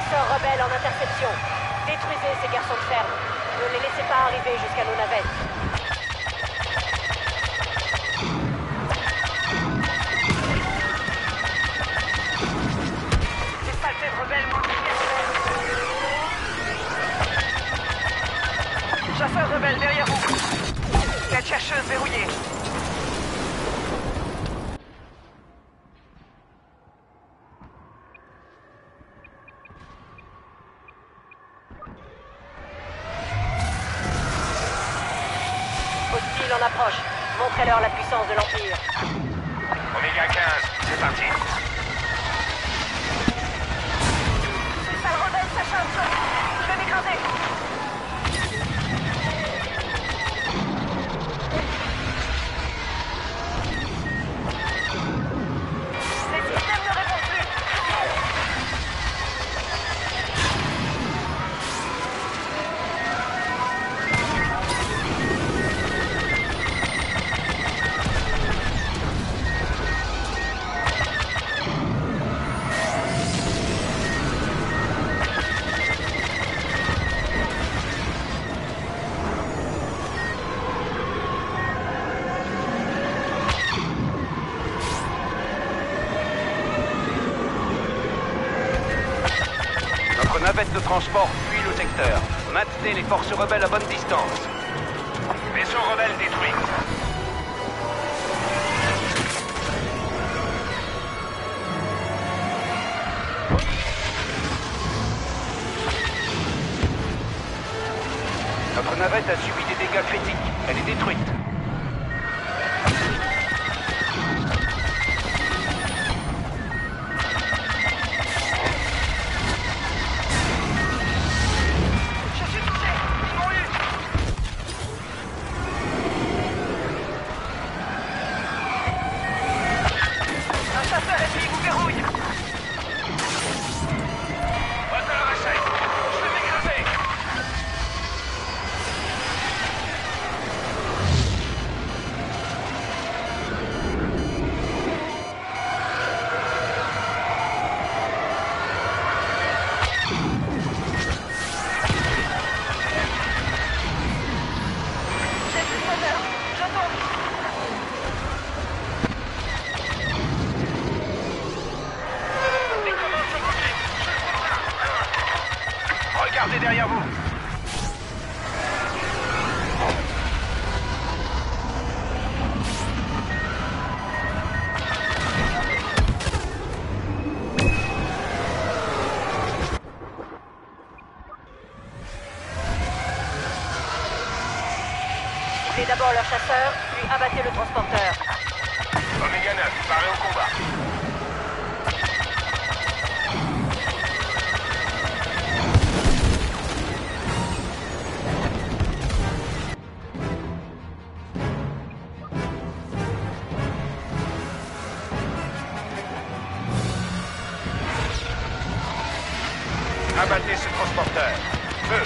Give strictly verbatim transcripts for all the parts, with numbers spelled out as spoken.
chasseurs rebelles en interception. Détruisez ces garçons de ferme. Ne les laissez pas arriver jusqu'à nos navettes. Ces saletés de rebelles m'ont chasseurs rebelles derrière vous. La chercheuse verrouillée. Hostile en approche. Montrez-leur la puissance de l'Empire. Oméga quinze, c'est parti. Ces sales rebelles s'acharnent sur nous. Je vais m'écraser. Les systèmes ne répondent plus. Notre navette de transport fuit le secteur. Maintenez les forces rebelles à bonne distance. Vaisseau rebelle détruit. Notre navette a subi des dégâts critiques. Elle est détruite. Je suis touché. Ils m'ont eu. Un chasseur ennemi vous verrouille. Moteur à échec. Je vais m'écraser. J'ai plus de moteur. Je tombe. Les commandes sont bouclées. Regardez derrière vous. Ciblez d'abord leurs chasseurs, puis abattez le transporteur. Oméga neuf, paré au combat. Abattez ce transporteur. Feu.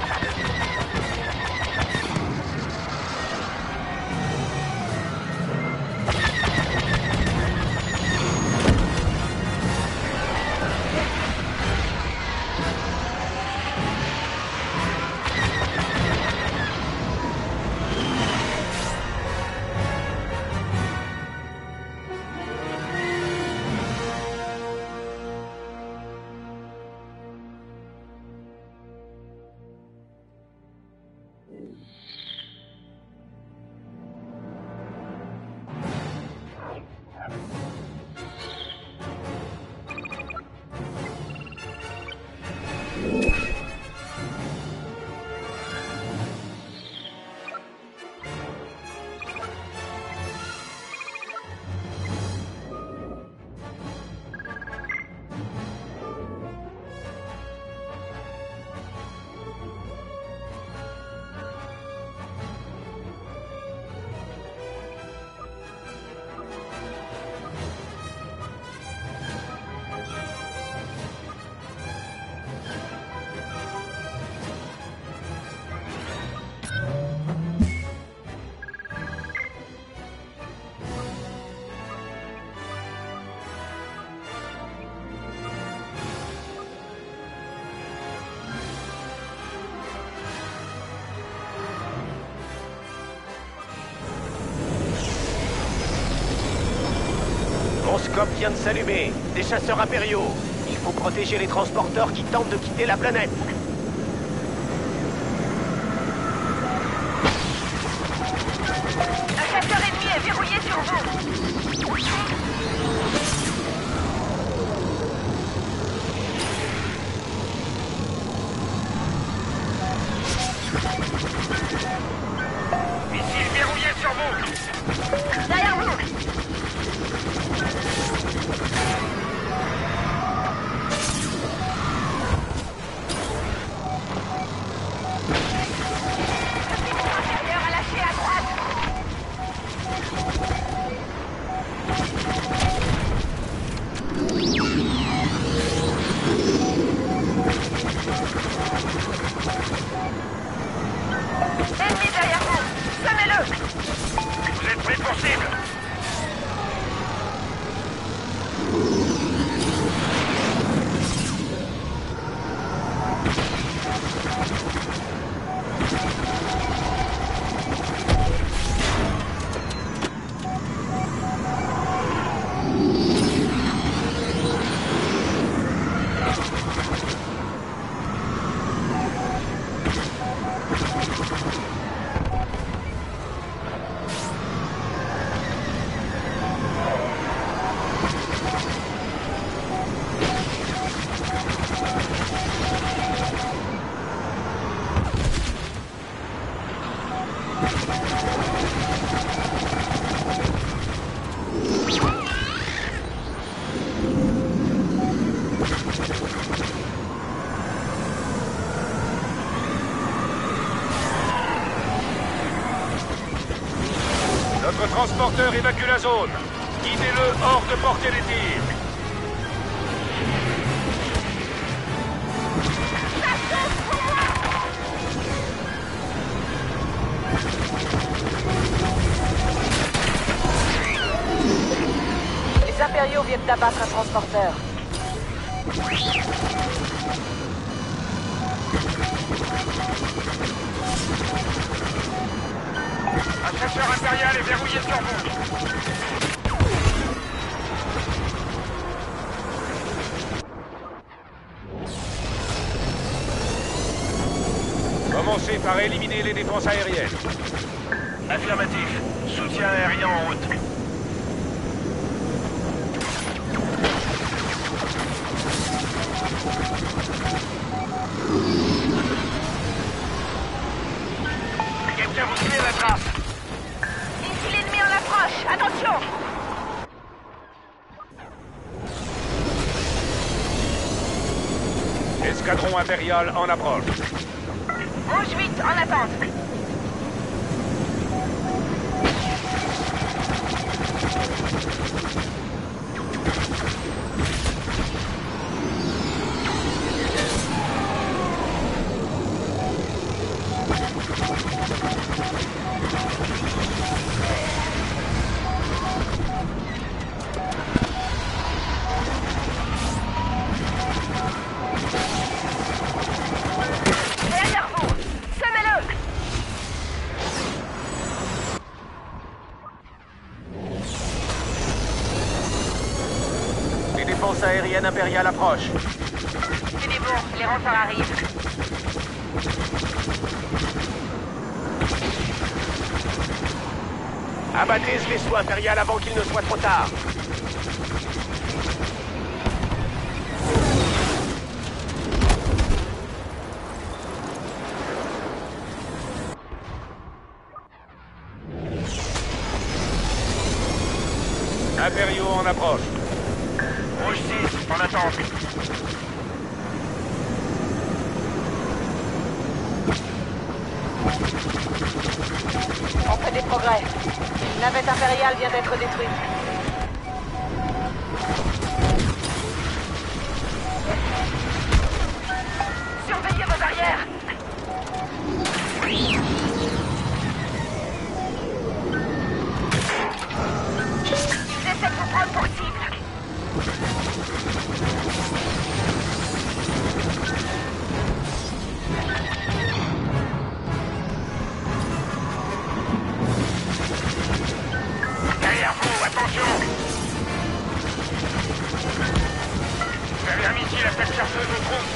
scope vient de s'allumer. Des chasseurs impériaux. Il faut protéger les transporteurs qui tentent de quitter la planète. Un chasseur ennemi est verrouillé sur vous. Missile verrouillé sur vous. Derrière vous. Intérieur à lâcher à droite. Ennemi derrière vous. Semez-le. Vous êtes prêts pour cible? Notre transporteur évacue la zone. Guidez-le hors de portée des tirs. Les impériaux viennent d'abattre un transporteur. Un chasseur impérial est verrouillé sur vous. Commencez par éliminer les défenses aériennes. Affirmatif. Soutien aérien en route. Quelqu'un vous suit à la trace. Missile ennemi en approche. Attention. Escadron impérial en approche. Rouge huit en attente. Derrière vous. Semez-le. Les défenses aériennes impériales approchent. Tenez bon, les renforts arrivent. Abattez ce vaisseau impérial avant qu'il ne soit trop tard. Impériaux en approche. Rouge six en attente. On fait des progrès. Une navette impériale vient d'être détruite. Surveillez vos arrières. Ils essaient de vous prendre pour cible. Derrière vous, attention. missile à tête chercheuse au trou.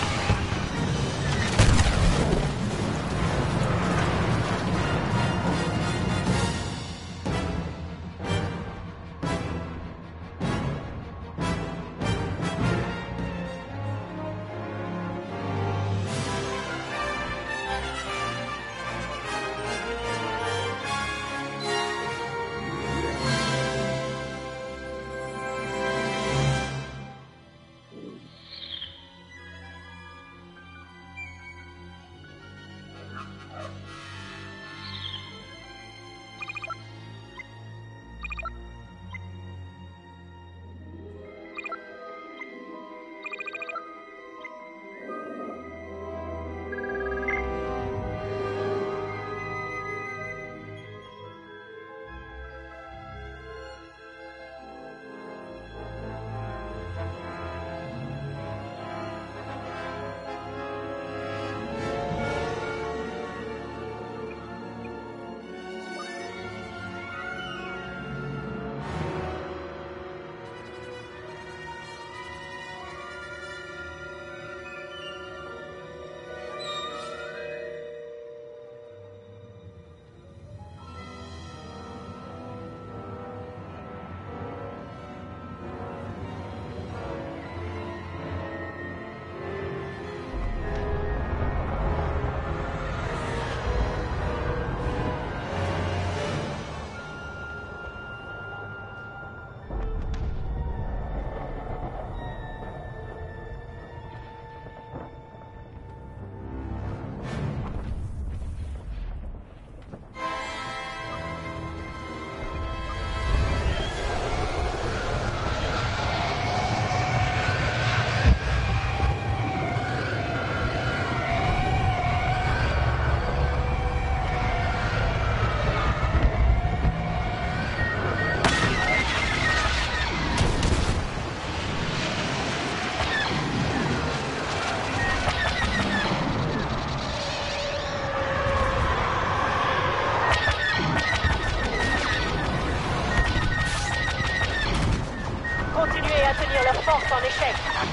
Continuez à tenir leur force en échec.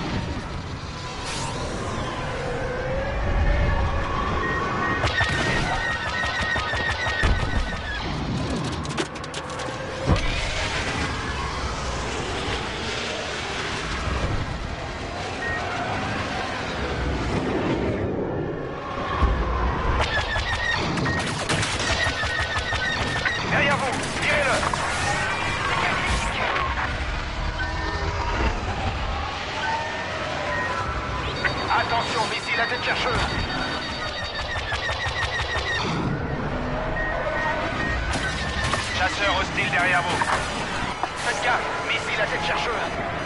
Derrière vous, tirez-le. Attention, missile à tête chercheuse. Chasseur hostile derrière vous. Faites gaffe, missile à tête chercheuse.